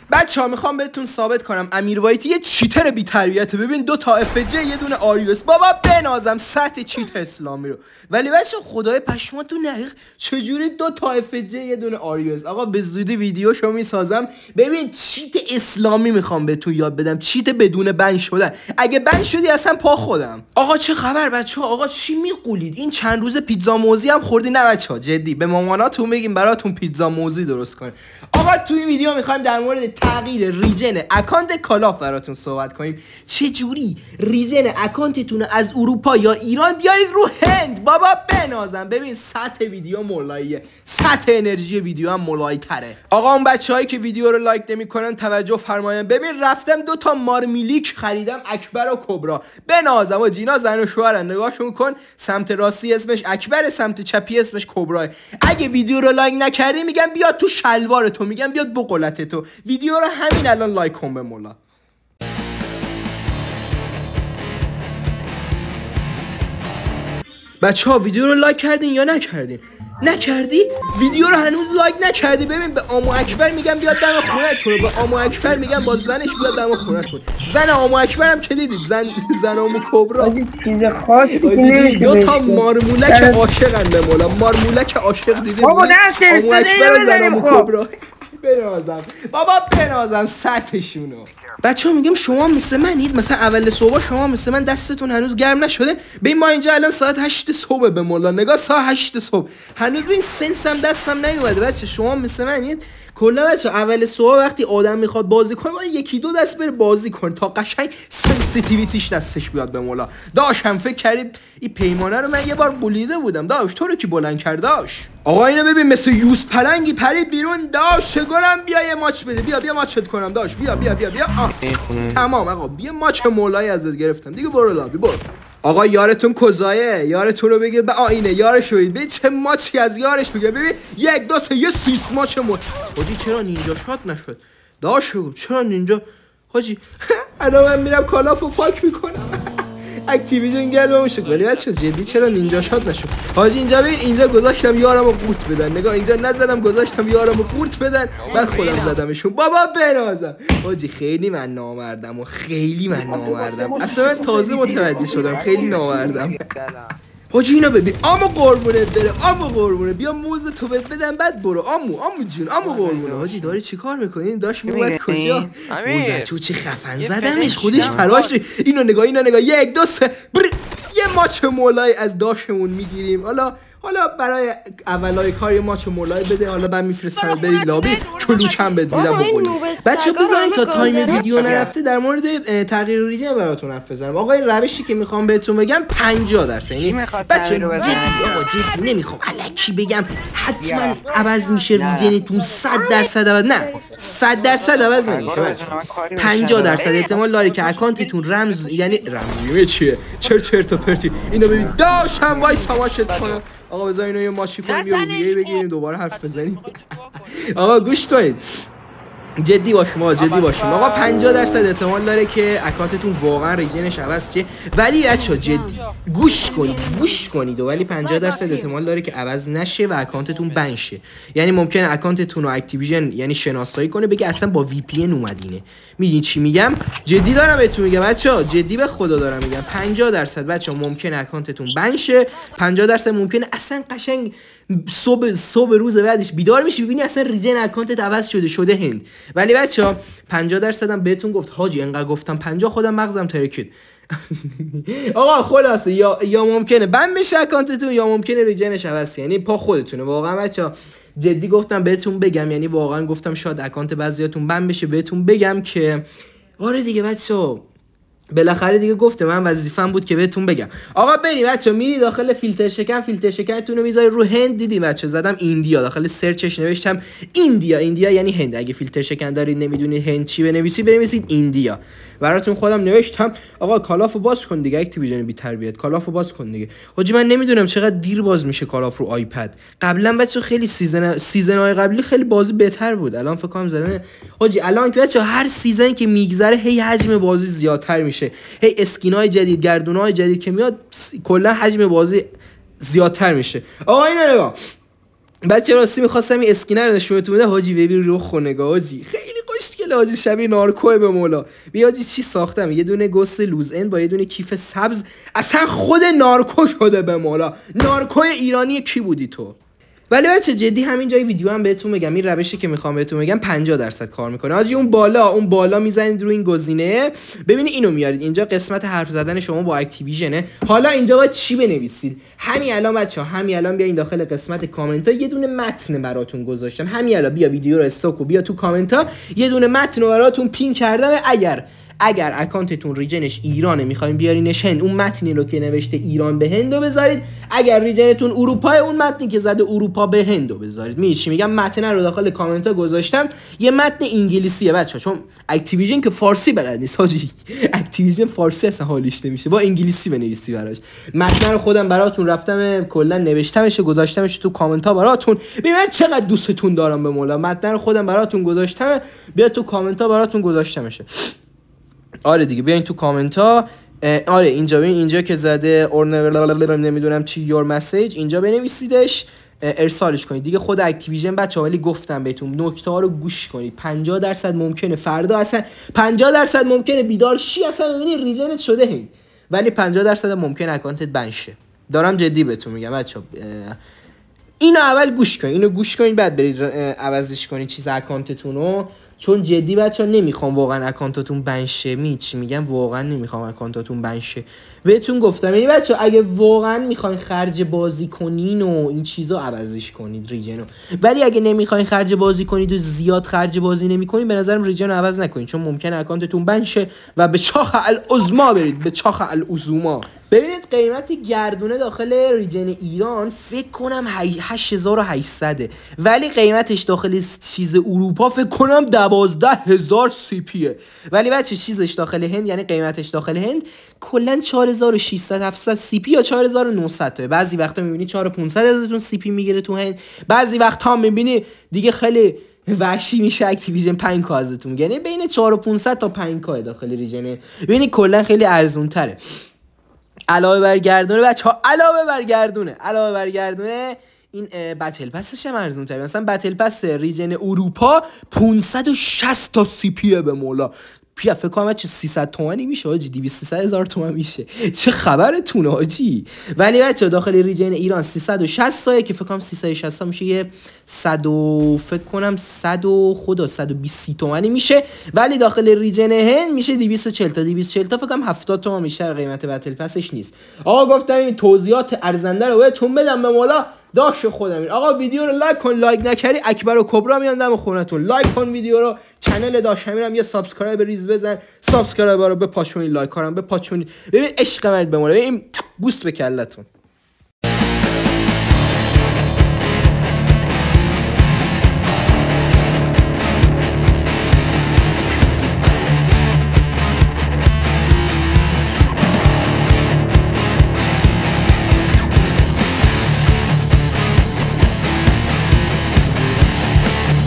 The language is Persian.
بچه‌ها میخوام بهتون ثابت کنم امیر وایتی یه چیتر بی تربیته. ببین 2 تا اف جی یه دونه آریوس. بابا بنازم سطح چیت اسلامی رو. ولی بچه خدای پشماتون نریخ چجوری 2 تا اف جی یه دونه آریوس. آقا به زودی ویدیوشو میسازم. ببین چیت اسلامی میخوام بهتون یاد بدم، چیت بدون بن شدن. اگه بن شدی اصلا پا خودم. آقا چه خبر بچه‌ها؟ آقا چی میقولید؟ این چند روز پیتزا موزی هم خوردی؟ نه بچه‌ها جدی به ماماناتون بگیم براتون پیتزا موزی درست کنه. آقا تو این ویدیو میخوایم در مورد تغییر ریجن اکانت کالاف براتون صحبت کنیم. چه جوری ریجن اکانتتون از اروپا یا ایران بیارید رو هند. بابا بنازم. ببین سطح ویدیو مولاییه، سطح انرژی ویدیو هم مولایی تره. آقا اون بچه‌هایی که ویدیو رو لایک نمی‌کنن توجه فرمایید. ببین رفتم 2 تا مارمیلیک خریدم، اکبر و کبرا. بنازم و جینا زن و شوهرن، نگاهشون کن. سمت راستی اسمش اکبر، سمت چپی اسمش کبرا. اگه ویدیو رو لایک نکردی میگم بیاد تو شلوار تو، میگم بیاد بقلت تو. ویدیو رو همین الان لایک کن به مولا. بچه‌ها ویدیو رو لایک کردین یا نکردین؟ نکردی؟ ویدیو رو هنوز لایک نکردی؟ ببین به آمو اکبر میگم بیاد دم خونه‌تون، به آمو اکبر میگم با زنش بیاد دم خونه‌تون. زن آمو اکبر هم که دیدید، زن آمو کبرا. چیز خاصی نمیشه. 2 تا مارمولک عاشقن به مولا. مارمولک عاشق دیدید؟ بابا نه آمو اکبر و زن آمو کبرا. بنازم بابا بنازم سطحشونو. بچه ها میگم شما مثل منید؟ مثلا اول صبح شما مثل من دستتون هنوز گرم نشده؟ ببین ما اینجا الان ساعت 8 صبح به مولا. نگاه ساعت 8 صبح هنوز ببین سنسم دستم نیومده. بچه شما مثل منید؟ کلا بچه اول صبح وقتی آدم میخواد بازی کنه باید 1-2 دست بره بازی کنه تا قشنگ سنسیتیویتیش دستش بیاد به مولا. داشتم فکر کردی این پیمانه رو من یه بار بولیده بودم. داشت تو رو کی بلند کرد؟ داشت آقا اینو ببین مثل یوز پلنگی پرید بیرون. داشت گلم بیا یه ماچ بده. بیا ماچت کنم. داشت بیا تمام آقا بیا ماچ مولای ازت گرفتم دیگه. برو لابی برو. آقا یارتون کزایه، یارتون رو بگید به آینه یارش رو به چه ماچی از یارش بگه. ببین 1 2 3 یه سیس ماچ حاجی چرا نینجا شات نشد؟ داش چرا نینجا حاجی الان من میرم کالافو پاک میکنم. اکتیویژن گلبمون شد. ولی بچه جدی چرا نینجا شات نشد؟ حاجی اینجا ببین اینجا گذاشتم یارمو قورت بدن. نگاه اینجا نزدم گذاشتم یارمو قورت بدن بعد خودم زدمشون. بابا بنازم حاجی خیلی من نامردم و خیلی من نامردم. اصلا من تازه متوجه شدم خیلی نامردم. حاجی اینا ببین آمو قربونه بره. آمو قربونه بیا موز تو بدم بعد برو. آمو جون آمو قربونه. حاجی داری چیکار میکنی؟ داش میومد کجا؟ اون بچه‌و چه خفن زدمش خودش پراش. اینو نگاه 1 2 3 یه ماچ مولای از داشمون میگیریم. حالا برای اولای کار یه ماچ مولای بده. حالا بعد میفرستم بری لابی کلوچم بهت میدم بخوری. بچه بذارین تا تایم ویدیو نرفته در مورد تغییر ریجن براتون حرف بزنم. آقا این روشی که میخوام بهتون بگم 50%. یعنی بچه جدی نمیخوام الکی بگم حتما عوض میشه ریجنتون 100% عوض. نه 100% عوض نمیشه بچه. 50% احتمال داره که اکانتتون رمز یعنی رمزیه چیه چرت و پرتی. اینو ببین داشم وای ساماشت کنم. آقا بذار اینو یه ماشی کنیم یه ویدیو بگیریم دوباره حرف بزنیم. آقا گوش کنید جدی باشیم آقا 50% احتمال داره که اکانتتون واقعا ریجنش عوض شه. ولی بچا جدی گوش کنید ولی 50% احتمال داره که عوض نشه و اکانتتون بن شه. یعنی ممکنه اکانتتون رو اکتیویژن یعنی شناسایی کنه بگه اصلا با وی پی ان اومدینه. میگین چی میگم؟ جدی دارم بهتون میگم بچا، جدی به خدا دارم میگم 50% بچا ممکنه اکانتتون بن شه. 50% ممکنه اصلا قشنگ صبح روز بعدش بیدار میشی ببینی اصلا ریجن اکانتت عوض شده هند. ولی بچه‌ها 50% هم بهتون گفت حاجی انقدر گفتم 50 خودم مغزم ترکید. آقا خلاصه یا ممکنه بند بشه اکانتتون یا ممکنه ریجنش عوض. یعنی پا خودتونه واقعا بچه‌ها. جدی گفتم بهتون بگم، یعنی واقعا گفتم شاید اکانت بعضیاتون بند بشه بهتون بگم که آره دیگه بچه‌ها بالاخره دیگه گفته من وظیفه‌م بود که بهتون بگم. آقا بریم بچا میری داخل فیلتر شکنتون رو میذاری رو هند. دیدی بچا زدم ایندیا داخل سرچش نوشتم ایندیا یعنی هند. اگه فیلتر شکن دارید نمیدونید هند چی بنویسید ایندیا. براتون خودم نوشتم. آقا کالافو باز کن دیگه. اکتیویژن بی تربیت کالافو باز کن دیگه. حاجی من نمیدونم چقدر دیر باز میشه کالاف رو آیپد. قبلا بچا خیلی سیزن‌های قبلی خیلی بازی بهتر بود. الان فکر کنم زدن حاجی الان که بچا هر سیزن که میگذره هی حجم بازی زیادتر میشه. هی اسکینای جدید گردونای جدید که میاد کلا حجم بازی زیادتر میشه. آقا اینا نگاه بچه راستی میخواستم این اسکینر رو نشونتون بدم. حاجی ببین رو نگاه حاجی خیلی خوشگله حاجی، شبیه نارکو به مولا. بیا حاجی چی ساختم، یه دونه گوست لوز اند با یه دونه کیف سبز، اصلا خود نارکو شده به مولا. نارکوی ایرانی کی بودی تو؟ ولی بچه جدی همین جای ویدیو هم بهتون میگم، این روشی که میخوام بهتون میگم 50% کار میکنه. حاجی اون بالا میزنید روی این گزینه، ببینید اینو میارید اینجا، قسمت حرف زدن شما با اکتیویژنه. حالا اینجا باید چی بنویسید؟ همین الان بچه‌ها، همین الان بیاین داخل قسمت کامنت ها، یه دونه متن براتون گذاشتم. همین الان بیا ویدیو رو استاپ و بیا تو کامنت ها، یه دونه متن رو براتون پین کردم. اگر اکانتتون ریجنش ایرانه میخواین بیارینش هند، اون متنی رو که نوشته ایران به هندو بذارید. اگر ریجنتون اروپا، اون متنی که زده اروپا به هندو بذارید. میگی چی میگم؟ متن رو داخل کامنت ها گذاشتم، یه متن انگلیسیه بچه‌ها، چون اکتیویژن که فارسی بلد نیست حاجی. اکتیویژن فارسی اصلا حالیش نمیشه، با انگلیسی بنویسی براش. متن رو خودم براتون رفتم کلا نوشتمش، گذاشتمش تو کامنت ها براتون. ببینید چقدر دوستتون دارم به مولا. متن رو خودم براتون گذاشتم، بیا تو کامنت ها براتون گذاشتمش. آره دیگه بیاین تو کامنت ها. آره اینجا ببین، اینجا که زده نمیدونم چی یور مسیج، اینجا بنویسیدش، ارسالش کنید دیگه. خود اکتیویژن بچه‌ها، ولی گفتم بهتون نکته ها رو گوش کنید. 50% ممکنه فردا، اصلا 50% ممکنه بیدار شی اصلا ببینید ریجنت شده هین، ولی 50% ممکنه اکانتت بند شه. دارم جدی بهتون میگم بچه‌ها. اینو اول گوش کنید، اینو گوش کنید بعد برید عوضش کنید چیز اکانتتون رو، چون جدی بچه‌ها نمیخوام واقعا اکانتاتون بند شه. چی میگم؟ واقعا نمیخوام اکانتاتون بند شه. بهتون گفتم یعنی بچه‌ها اگه واقعا میخواین خرج بازی کنین و این چیزا عوضش کنید ریجنو، ولی اگه نمیخواین خرج بازی کنید و زیاد خرج بازی نمیکنید، به نظرم ریجنو عوض نکنید، چون ممکنه اکانتتون بند شه و به چاخ العظما برید، به چاخ العظما. ببینید قیمت گردونه داخل ریجن ایران فکر کنم 8800، ولی قیمتش داخل چیز اروپا فکر کنم 12000 سی پیه. ولی بچه چیزش داخل هند، یعنی قیمتش داخل هند کلا 4600 700 سی پی یا 4900 تا. بعضی وقتا میبینی 4500 ازتون سی پی میگیره تو هند، بعضی وقتا میبینی دیگه خیلی وحشی میشه اکتیویژن 5k ازتون، یعنی بین 4500 تا 5k داخل ریجن. ببینید کلا خیلی ارزون تره. علاوه بر گردونه بچه‌ها، علاوه بر گردونه این بتل پسش هم ارزون تره. مثلا بتل پس ریجن اروپا 560 تا سی پیه به مولا. پیا فکر کنم چه 300 تومانی میشه حاجی، 200 هزار تومان میشه. چه خبرتونه حاجی؟ ولی بچه داخل ریجن ایران 360 تا که فکر کنم 360 تا میشه یه 100 فکر کنم 100 خدا 120 تومانی میشه، ولی داخل ریجن هند میشه 240 تا. 240 تا فکر کنم 70 تومان بیشتر قیمت بتل پسش نیست. آقا گفتم این توضیحات ارزنده رو بهتون بدم به مولا داش خودم. آقا ویدیو رو لایک کن، لایک نکردی اکبر و کبرا میان دم خونتون. لایک کن ویدیو رو، کانال داش همینم یه سابسکرایب ریز بزن، سابسکرایب رو بپاشونید، لایک کارم بپاشونید. ببین عشق من به مولا، ببین بوست به کلتون.